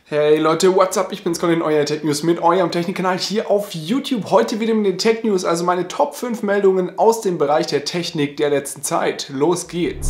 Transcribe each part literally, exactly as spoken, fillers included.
Hey Leute, what's up? Ich bin's Colin, euer Tech News mit eurem Technikkanal hier auf YouTube. Heute wieder mit den Tech News, also meine Top fünf Meldungen aus dem Bereich der Technik der letzten Zeit. Los geht's!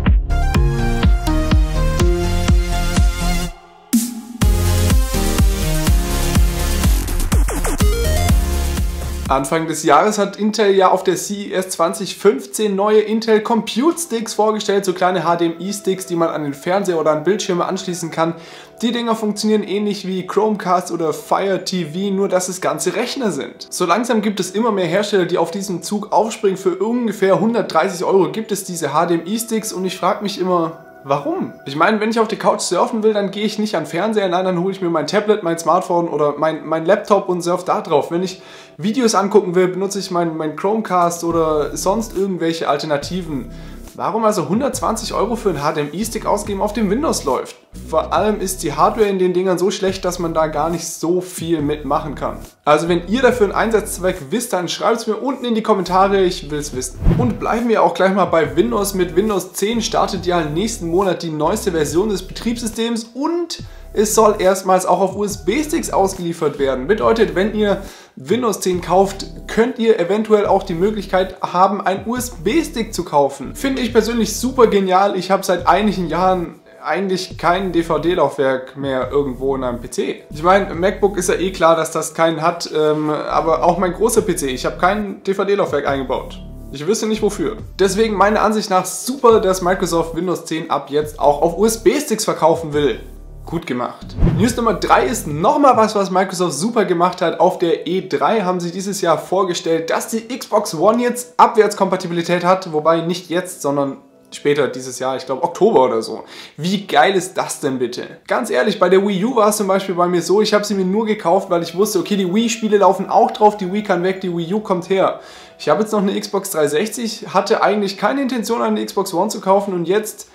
Anfang des Jahres hat Intel ja auf der C E S zwanzig fünfzehn neue Intel Compute Sticks vorgestellt, so kleine H D M I-Sticks, die man an den Fernseher oder an Bildschirme anschließen kann. Die Dinger funktionieren ähnlich wie Chromecast oder Fire T V, nur dass es ganze Rechner sind. So langsam gibt es immer mehr Hersteller, die auf diesen Zug aufspringen. Für ungefähr hundertdreißig Euro gibt es diese H D M I-Sticks und ich frage mich immer, warum? Ich meine, wenn ich auf der Couch surfen will, dann gehe ich nicht an den Fernseher, nein, dann hole ich mir mein Tablet, mein Smartphone oder mein, mein Laptop und surfe da drauf. Wenn ich Videos angucken will, benutze ich mein, mein Chromecast oder sonst irgendwelche Alternativen. Warum also hundertzwanzig Euro für einen H D M I-Stick ausgeben, auf dem Windows läuft? Vor allem ist die Hardware in den Dingern so schlecht, dass man da gar nicht so viel mitmachen kann. Also wenn ihr dafür einen Einsatzzweck wisst, dann schreibt es mir unten in die Kommentare, ich will es wissen. Und bleiben wir auch gleich mal bei Windows. Mit Windows zehn startet ja nächsten Monat die neueste Version des Betriebssystems und es soll erstmals auch auf U S B-Sticks ausgeliefert werden. Bedeutet, wenn ihr Windows zehn kauft, könnt ihr eventuell auch die Möglichkeit haben, einen U S B-Stick zu kaufen. Finde ich persönlich super genial. Ich habe seit einigen Jahren eigentlich kein D V D-Laufwerk mehr irgendwo in einem P C. Ich meine, MacBook ist ja eh klar, dass das keinen hat, ähm, aber auch mein großer P C, ich habe kein D V D-Laufwerk eingebaut. Ich wüsste nicht wofür. Deswegen meiner Ansicht nach super, dass Microsoft Windows zehn ab jetzt auch auf U S B-Sticks verkaufen will. Gut gemacht. News Nummer drei ist nochmal was, was Microsoft super gemacht hat. Auf der E drei haben sie dieses Jahr vorgestellt, dass die Xbox One jetzt Abwärtskompatibilität hat. Wobei nicht jetzt, sondern später dieses Jahr, ich glaube Oktober oder so. Wie geil ist das denn bitte? Ganz ehrlich, bei der Wii U war es zum Beispiel bei mir so, ich habe sie mir nur gekauft, weil ich wusste, okay, die Wii-Spiele laufen auch drauf, die Wii kann weg, die Wii U kommt her. Ich habe jetzt noch eine Xbox dreihundertsechzig, hatte eigentlich keine Intention, eine Xbox One zu kaufen und jetzt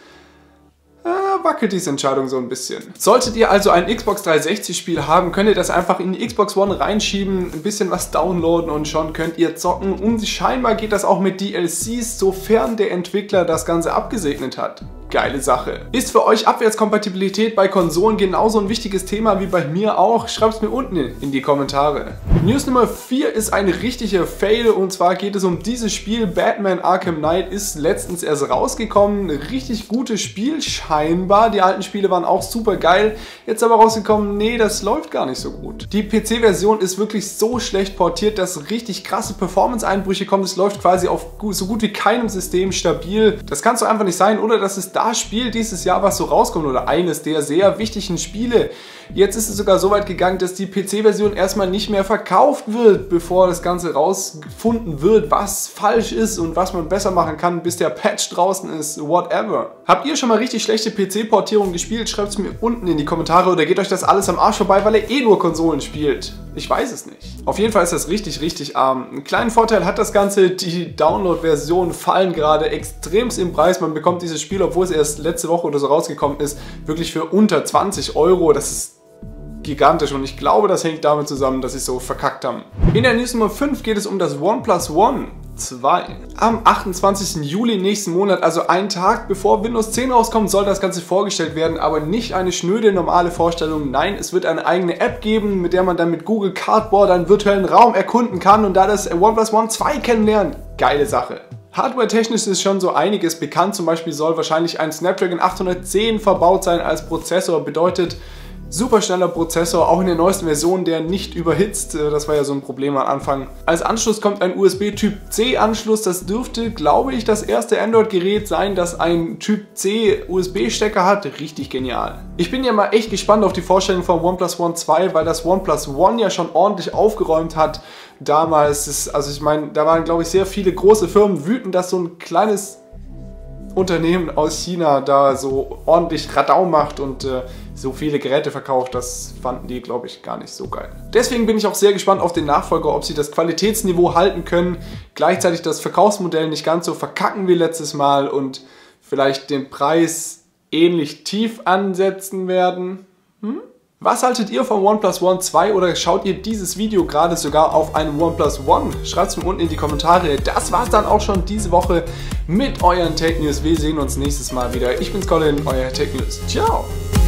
wackelt diese Entscheidung so ein bisschen. Solltet ihr also ein Xbox dreihundertsechzig Spiel haben, könnt ihr das einfach in die Xbox One reinschieben, ein bisschen was downloaden und schon könnt ihr zocken. Und scheinbar geht das auch mit D L Cs, sofern der Entwickler das Ganze abgesegnet hat. Geile Sache. Ist für euch Abwärtskompatibilität bei Konsolen genauso ein wichtiges Thema wie bei mir auch? Schreibt es mir unten in die Kommentare. News Nummer vier ist ein richtiger Fail und zwar geht es um dieses Spiel. Batman Arkham Knight ist letztens erst rausgekommen. Ein richtig gutes Spiel scheinbar. Die alten Spiele waren auch super geil. Jetzt aber rausgekommen, nee, das läuft gar nicht so gut. Die P C-Version ist wirklich so schlecht portiert, dass richtig krasse Performance-Einbrüche kommen. Es läuft quasi auf so gut wie keinem System stabil. Das kann so einfach nicht sein, oder dass es da Das Spiel dieses Jahr, was so rauskommt, oder eines der sehr wichtigen Spiele. Jetzt ist es sogar so weit gegangen, dass die P C-Version erstmal nicht mehr verkauft wird, bevor das Ganze rausgefunden wird, was falsch ist und was man besser machen kann, bis der Patch draußen ist, whatever. Habt ihr schon mal richtig schlechte P C-Portierungen gespielt? Schreibt es mir unten in die Kommentare oder geht euch das alles am Arsch vorbei, weil ihr eh nur Konsolen spielt. Ich weiß es nicht. Auf jeden Fall ist das richtig, richtig arm. Einen kleinen Vorteil hat das Ganze, die Download-Versionen fallen gerade extremst im Preis. Man bekommt dieses Spiel, obwohl es erst letzte Woche oder so rausgekommen ist, wirklich für unter zwanzig Euro. Das ist gigantisch und ich glaube, das hängt damit zusammen, dass sie es so verkackt haben. In der News Nummer fünf geht es um das OnePlus One zwei. Am achtundzwanzigsten Juli nächsten Monat, also einen Tag bevor Windows zehn rauskommt, soll das Ganze vorgestellt werden, aber nicht eine schnöde normale Vorstellung. Nein, es wird eine eigene App geben, mit der man dann mit Google Cardboard einen virtuellen Raum erkunden kann und da das OnePlus One zwei kennenlernt. Geile Sache. Hardware-technisch ist schon so einiges bekannt, zum Beispiel soll wahrscheinlich ein Snapdragon achthundertzehn verbaut sein als Prozessor, bedeutet super schneller Prozessor, auch in der neuesten Version, der nicht überhitzt. Das war ja so ein Problem am Anfang. Als Anschluss kommt ein U S B Typ C Anschluss. Das dürfte, glaube ich, das erste Android-Gerät sein, das einen Typ C U S B-Stecker hat. Richtig genial. Ich bin ja mal echt gespannt auf die Vorstellung von OnePlus One zwei, weil das OnePlus One ja schon ordentlich aufgeräumt hat. Damals, ist, also ich meine, da waren, glaube ich, sehr viele große Firmen wütend, dass so ein kleines Unternehmen aus China da so ordentlich Radau macht und äh, so viele Geräte verkauft, das fanden die, glaube ich, gar nicht so geil. Deswegen bin ich auch sehr gespannt auf den Nachfolger, ob sie das Qualitätsniveau halten können, gleichzeitig das Verkaufsmodell nicht ganz so verkacken wie letztes Mal und vielleicht den Preis ähnlich tief ansetzen werden. Hm? Was haltet ihr vom OnePlus One zwei oder schaut ihr dieses Video gerade sogar auf einem OnePlus One? Schreibt es mir unten in die Kommentare. Das war's dann auch schon diese Woche mit euren Tech News. Wir sehen uns nächstes Mal wieder. Ich bin's Colin, euer Tech News. Ciao!